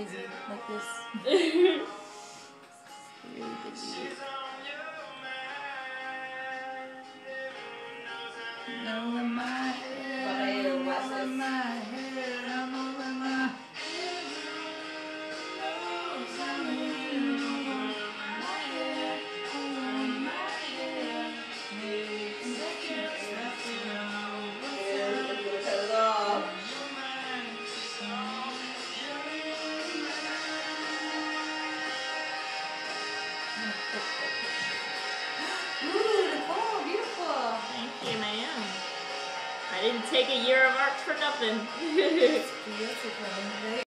busy like this. Really busy. Over my head, over my head, I'm over my Ooh, Nicole, beautiful. Thank you, ma'am. I didn't take a year of art for nothing. Beautiful.